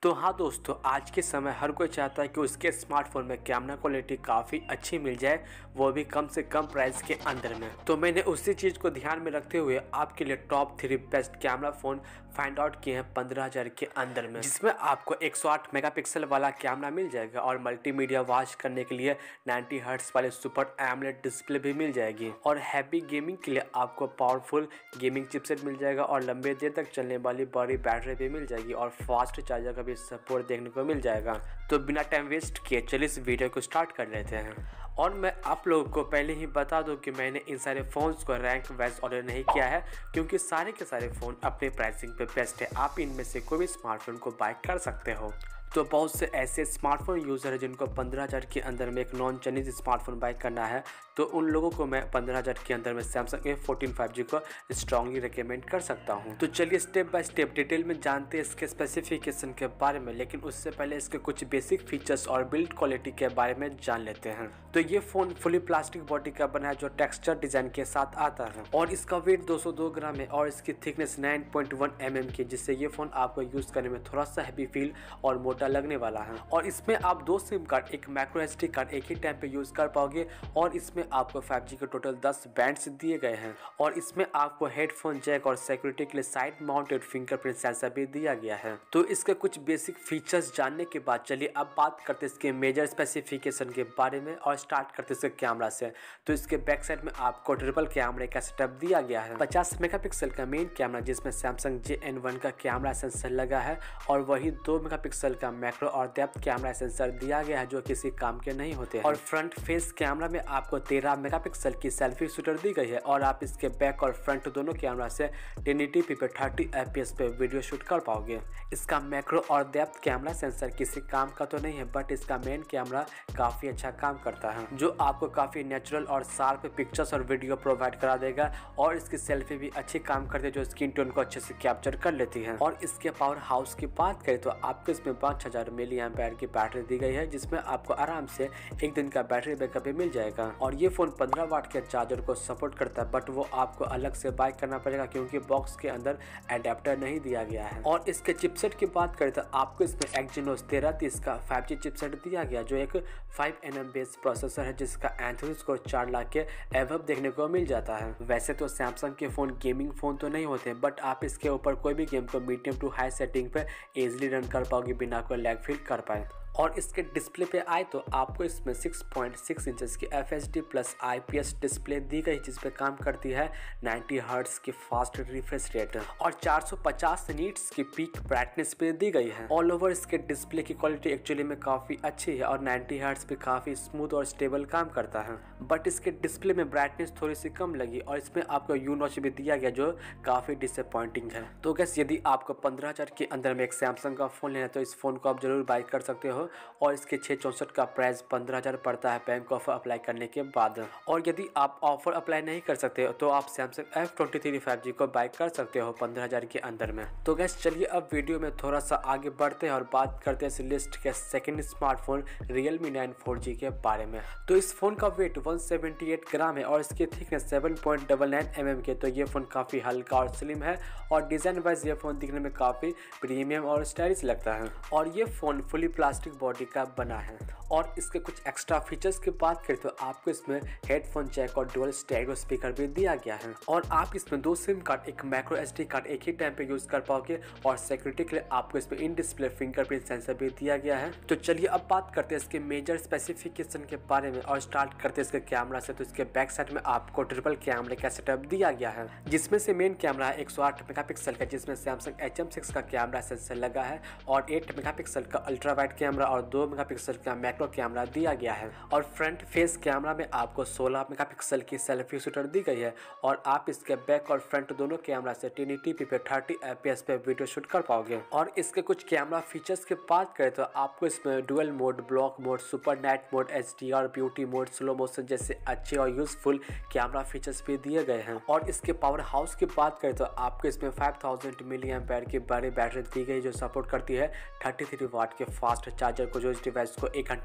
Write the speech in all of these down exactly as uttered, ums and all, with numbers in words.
तो हाँ दोस्तों, आज के समय हर कोई चाहता है कि उसके स्मार्टफोन में कैमरा क्वालिटी काफ़ी अच्छी मिल जाए, वो भी कम से कम प्राइस के अंदर में। तो मैंने उसी चीज़ को ध्यान में रखते हुए आपके लिए top three best camera phone find out किए हैं पंद्रह हज़ार के अंदर में, जिसमें आपको एक सौ आठ मेगापिक्सल वाला कैमरा मिल जाएगा और मल्टीमीडिया वॉच करने के लिए नब्बे हर्ट्ज वाले सुपर एमोलेड डिस्प्ले भी मिल जाएगी और हैवी गेमिंग के लिए आपको पावरफुल गेमिंग चिपसेट मिल जाएगा और लंबे देर तक चलने वाली बड़ी बैटरी भी मिल जाएगी और फास्ट चार्जर का भी सपोर्ट देखने को मिल जाएगा। तो बिना टाइम वेस्ट किए चलिए इस वीडियो को स्टार्ट कर लेते हैं। और मैं आप लोगों को पहले ही बता दूं कि मैंने इन सारे फ़ोन्स को रैंक वाइज ऑर्डर नहीं किया है, क्योंकि सारे के सारे फ़ोन अपने प्राइसिंग पे बेस्ट है। आप इनमें से कोई भी स्मार्टफोन को बाय कर सकते हो। तो बहुत से ऐसे स्मार्टफोन यूज़र हैं जिनको पंद्रह हज़ार के अंदर में एक नॉन चाइनीज स्मार्टफोन बाय करना है, तो उन लोगों को मैं पंद्रह हज़ार के अंदर में Samsung A fourteen five G को स्ट्रांगली रिकमेंड कर सकता हूं। तो चलिए स्टेप बाय स्टेप डिटेल में जानते हैं इसके स्पेसिफिकेशन के बारे में, लेकिन उससे पहले इसके कुछ बेसिक फीचर्स और बिल्ड क्वालिटी के बारे में जान लेते हैं। तो ये फ़ोन फुली प्लास्टिक बॉडी का बना है जो टेक्सचर डिज़ाइन के साथ आता है और इसका वेट दो सौ दो ग्राम है और इसकी थिकनेस नौ पॉइंट एक एम एम की, जिससे ये फ़ोन आपको यूज़ करने में थोड़ा सा हैवी फील और मोटा लगने वाला है। और इसमें आप दो सिम कार्ड, एक माइक्रो एसडी कार्ड एक ही टाइम पे यूज कर पाओगे और इसमें आपको फाइव जी के टोटल दस बैंड्स दिए गए हैं और इसमें आपको हेडफोन जैक और सिक्योरिटी के लिए साइड माउंटेड फिंगरप्रिंट सेंसर भी दिया गया है। तो इसके कुछ बेसिक फीचर्स जानने के बाद चलिए अब बात करते हैं इसके मेजर स्पेसिफिकेशन के बारे में और स्टार्ट करते हैं इसके कैमरा से। तो इसके बैक साइड में आपको ट्रिपल कैमरे का सेटअप दिया गया है। पचास मेगापिक्सल का मेन कैमरा जिसमें सैमसंग जे एन वन का कैमरा सेंसर लगा है और वही दो मेगापिक्सल का मैक्रो और डेप्थ कैमरा सेंसर दिया गया है जो किसी काम के नहीं होते हैं। और फ्रंट फेस कैमरा में आपको तेरह मेगापिक्सल की सेल्फी शूटर दी गई है और आप इसके बैक और फ्रंट दोनों कैमरा से टेन एटी पी पे थर्टी एफ पी एस पे वीडियो शूट कर पाओगे। इसका मैक्रो और डेप्थ कैमरा सेंसर किसी काम का तो नहीं है, बट इसका मेन कैमरा काफी अच्छा काम करता है जो आपको काफी नेचुरल और शार्प पिक्चर्स और वीडियो प्रोवाइड करा देगा। और इसकी सेल्फी भी अच्छी काम करती है जो स्किन टोन को अच्छे से कैप्चर कर लेती है। और इसके पावर हाउस की बात करें तो आपको इसमें पाँच हजार मिली एम्पेयर की बैटरी दी गई है, जिसमें आपको आराम से एक दिन का बैटरी बैकअप भी मिल जाएगा। और ये फोन पंद्रह वाट के चार्जर को सपोर्ट करता है, बट वो आपको अलग से बाय करना पड़ेगा क्योंकि बॉक्स के अंदर एडेप्टर नहीं दिया गया है। और इसके चिपसेट की बात करें तो आपको इसमें एक्जिनोस तेरह तीस का फाइव जी चिपसेट दिया गया जो एक five N M based processor है, जिसका एंथोनी स्कोर चार लाख के एवब देखने को मिल जाता है। वैसे तो सैमसंग के फोन गेमिंग फोन तो नहीं होते, बट आप इसके ऊपर कोई भी गेम को मीडियम टू हाई सेटिंग पे इजिली रन कर पाओगे बिना कोई लैग फील कर पाए। और इसके डिस्प्ले पे आए तो आपको इसमें सिक्स पॉइंट सिक्स इंचेस की F H D plus I P S display दी गई, जिस पे काम करती है नब्बे हर्ट्ज की फास्ट रिफ्रेश रेट और चार सौ पचास नीट्स की पीक ब्राइटनेस पे दी गई है। ऑल ओवर इसके डिस्प्ले की क्वालिटी एक्चुअली में काफ़ी अच्छी है और नब्बे हर्ट्ज पे काफ़ी स्मूथ और स्टेबल काम करता है, बट इसके डिस्प्ले में ब्राइटनेस थोड़ी सी कम लगी और इसमें आपको यू नॉच भी दिया गया जो काफ़ी डिसअपॉइंटिंग है। तो गैस यदि आपको पंद्रह हज़ार के अंदर में एक सैमसंग का फ़ोन लेना है तो इस फ़ोन को आप जरूर बाय कर सकते हो और इसके छः चौंसठ का प्राइस पंद्रह हज़ार पड़ता है बैंक ऑफर अप्लाई करने के बाद। और यदि आप ऑफर अप्लाई नहीं कर सकते हो तो आप Samsung F twenty three five G को बाय कर सकते हो पंद्रह हज़ार के अंदर में। तो गैस चलिए अब वीडियो में थोड़ा सा आगे बढ़ते हैं और बात करते हैं इस लिस्ट के second smartphone Realme nine four G के बारे में। तो इस फोन का वेट एक सौ अठहत्तर ग्राम है और इसकी thickness seven point nine nine M M के। तो ये फोन काफ़ी हल्का और स्लिम है और डिज़ाइन वाइज ये फोन दिखने में काफ़ी प्रीमियम और स्टाइलिश लगता है। और ये फोन फुली प्लास्टिक बॉडी का बना है। और इसके कुछ एक्स्ट्रा फीचर्स की बात करें तो आपको इसमें हेडफोन जैक और डुअल स्टेरियो स्पीकर भी दिया गया है और आप इसमें दो सिम कार्ड, एक माइक्रो एसडी कार्ड एक ही टाइम पे यूज कर पाओगे और सिक्योरिटी के लिए आपको इसमें इन डिस्प्ले फिंगरप्रिंट सेंसर भी दिया गया है। तो चलिए अब बात करते हैं इसके मेजर स्पेसिफिकेशन के बारे में और स्टार्ट करते हैं इसके कैमरा से। तो इसके बैक साइड में आपको ट्रिपल कैमरे का सेटअप दिया गया है, जिसमें से मेन कैमरा है एक सौ आठ मेगापिक्सल का, जिसमें सैमसंग एच एम सिक्स का कैमरा सेंसर लगा है और आठ मेगापिक्सल का अल्ट्रा वाइड कैमरा और दो मेगापिक्सल का मैक्रो कैमरा दिया गया है। और फ्रंट फेस कैमरा में आपको सोलह मेगापिक्सल की सेल्फी शूटर दी गई है और आप इसके बैक और फ्रंट दोनों कैमरा से टेन एटी पी पे थर्टी एफ पी एस पे वीडियो शूट कर पाओगे। और इसके कुछ कैमरा फीचर्स की बात करें तो आपको इसमें dual mode, block mode, super night mode, H D R, beauty mode, slow motion जैसे अच्छे और यूजफुल कैमरा फीचर्स भी दिए गए हैं। और इसके पावर हाउस की बात करें तो आपको इसमें फाइव थाउजेंड मिली एम्पेयर की बड़ी बैटरी दी गई जो सपोर्ट करती है थर्टी थ्री वाट के फास्ट चार्जर को, जो इस डिवाइस को एक घंटा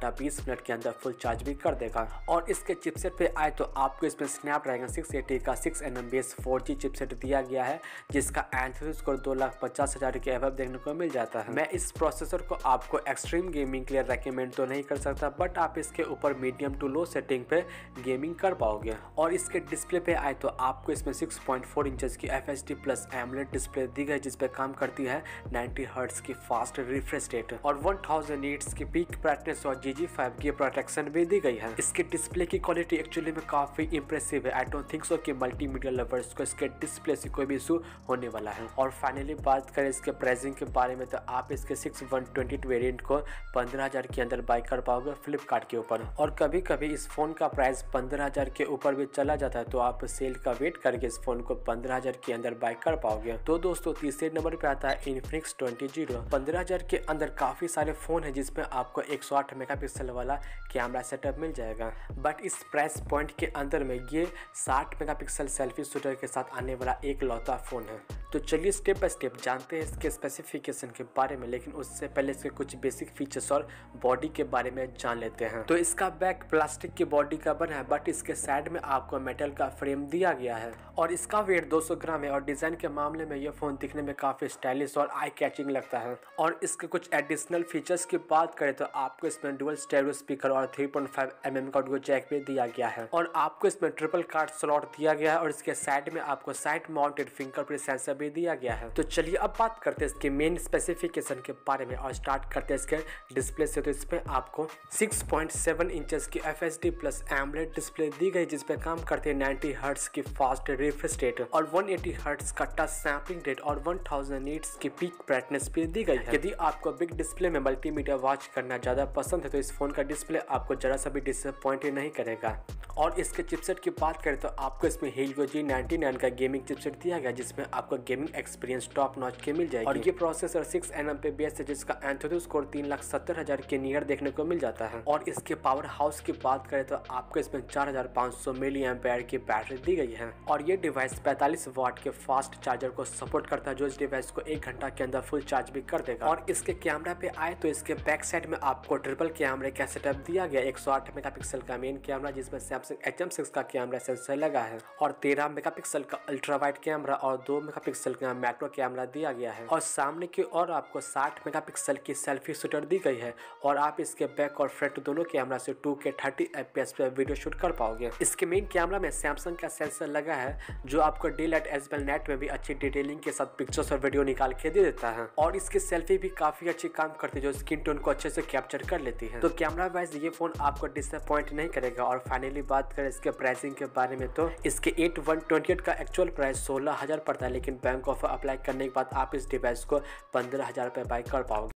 घंटा बीस मिनट के अंदर फुल चार्ज भी कर देगा। और इसके चिपसेट पे आए तो आपको इसमें स्नैपड्रैगन सिक्स एटी का six N M base four G chipset दिया गया है, जिसका एंथ्यूसियास्ट स्कोर दो लाख पचास हजार के एवब देखने को मिल जाता है। मैं इस प्रोसेसर को आपको एक्सट्रीम गेमिंग के लिए रेकमेंड तो नहीं कर सकता, बट आप इसके ऊपर मीडियम टू लो सेटिंग पे गेमिंग कर पाओगे। और इसके डिस्प्ले पे आए तो आपको इसमें सिक्स पॉइंट फोर इंचेस की F H D plus AMOLED display दी गई, जिसपे काम करती है नाइंटी हर्ट्ज की फास्ट रिफ्रेश रेट और वन थाउज़ेंड नीट्स की पीक ब्राइटनेस और जी जी फाइव की प्रोटेक्शन भी दी गई है। इसके डिस्प्ले की क्वालिटी एक्चुअली में काफी इंप्रेसिव है। आई डोंट थिंक सो कि मल्टीमीडिया लवर्स को इसके डिस्प्ले से कोई भी इशू होने वाला है। और फाइनली बात करें इसके प्राइसिंग के बारे में तो आप इसके six one twenty eight variant को पंद्रह हजार के अंदर बाय कर पाओगे फ्लिपकार्ट के ऊपर। और कभी कभी इस फोन का प्राइस पंद्रह हजार के ऊपर भी चला जाता है, तो आप सेल का वेट करके इस फोन को पंद्रह हजार के अंदर बाय कर पाओगे। तो दोस्तों तीसरे नंबर पे आता है इन्फिनिक्स ट्वेंटी जीरो। पंद्रह हजार के अंदर काफी सारे फोन है जिसमें आपको एक सौ आठ मेगापिक्सल वाला कैमरा सेटअप मिल जाएगा, बट इस प्राइस पॉइंट के अंदर में ये साठ मेगापिक्सल सेल्फी शूटर के साथ आने वाला एक लौता फोन है। तो चलिए स्टेप बाय स्टेप जानते हैं इसके स्पेसिफिकेशन के बारे में, लेकिन उससे पहले इसके कुछ बेसिक फीचर्स और बॉडी के बारे में जान लेते हैं। तो इसका बैक प्लास्टिक की बॉडी का बना है, बट इसके साइड में आपको मेटल का फ्रेम दिया गया है। और इसका वेट दो सौ ग्राम है। और डिजाइन के मामले में यह फोन दिखने में काफी स्टाइलिश और आई कैचिंग लगता है। और इसके कुछ एडिशनल फीचर्स की बात करें तो आपको इसमें डुअल स्टेरियो स्पीकर और three point five M M का ऑडियो जैक भी दिया गया है। और आपको इसमें ट्रिपल कार्ड स्लॉट दिया गया है और इसके साइड में आपको साइड माउंटेड फिंगरप्रिंट सेंसर भी दिया गया है। तो चलिए अब बात करते हैं इसके मेन स्पेसिफिकेशन के बारे में और स्टार्ट करते हैं इसके डिस्प्ले से। तो इसमें आपको सिक्स पॉइंट सेवन इंचेस की F H D plus AMOLED display दी गई, जिसपे काम करते हैं नाइंटी हर्ट्ज की फास्ट रिफ्रेश रेट और वन एटी हर्ट्ज का टच सैंपलिंग रेट और वन थाउज़ेंड नीट्स की पीक ब्राइटनेस भी दी गई है। यदि आपको बिग डिस्प्ले में मल्टीमीडिया वॉच करना ज्यादा पसंद है तो इस फोन का डिस्प्ले आपको जरा सा भी डिसअपॉइंट नहीं करेगा। और इसके चिपसेट की बात करें तो आपको इसमें हीलियो जी नाइंटी नाइन का गेमिंग चिपसेट दिया गया, जिसमें आपको गेमिंग एक्सपीरियंस टॉप नॉच के मिल जाएगी। और ये प्रोसेसर सिक्स एन एम पे बेस है, जिसका एंथ्यूसियास्ट स्कोर तीन लाख सत्तर हजार के नियर देखने को मिल जाता है। और इसके पावर हाउस की बात करें तो आपको इसमें चार हजार पाँच सौ मिली एम्पेयर की बैटरी दी गई है। और ये डिवाइस पैंतालीस वाट के फास्ट चार्जर को सपोर्ट करता है, जो इस डिवाइस को एक घंटा के अंदर फुल चार्ज भी कर देगा। और इसके कैमरा पे आए तो इसके बैक साइड में आपको ट्रिपल कैमरे का सेटअप दिया गया, एक सौ आठ मेगापिक्सल का मेन कैमरा जिसमें सैमसंग एच एम सिक्स का कैमरा सेंसर लगा है, और तेरह मेगापिक्सल का अल्ट्रा वाइड कैमरा और दो मेगापिक्सल का मैक्रो कैमरा दिया गया है। और सामने की ओर आपको साठ मेगापिक्सल की सेल्फी शूटर दी गई है, और आप इसके बैक और फ्रंट दोनों कैमरा से two K thirty F P S पे वीडियो शूट कर पाओगे। इसके मेन कैमरा में सैमसंग का सेंसर लगा है, जो आपको daylight as well night में भी अच्छी डिटेलिंग के साथ पिक्चर्स और वीडियो निकाल के दे देता है। और इसकी सेल्फी भी काफी अच्छी काम करती है, जो स्किन टोन को अच्छे से कैप्चर कर लेती है। तो कैमरा वाइज ये फोन आपको डिसअपॉइंट नहीं करेगा। और फाइनली बात करें इसके प्राइसिंग के बारे में तो इसके एट वन ट्वेंटी एट का एक्चुअल प्राइस सोलह हजार पड़ता है, लेकिन बैंक ऑफर अप्लाई करने के बाद आप इस डिवाइस को पंद्रह हजार रुपए बाय कर पाओगे।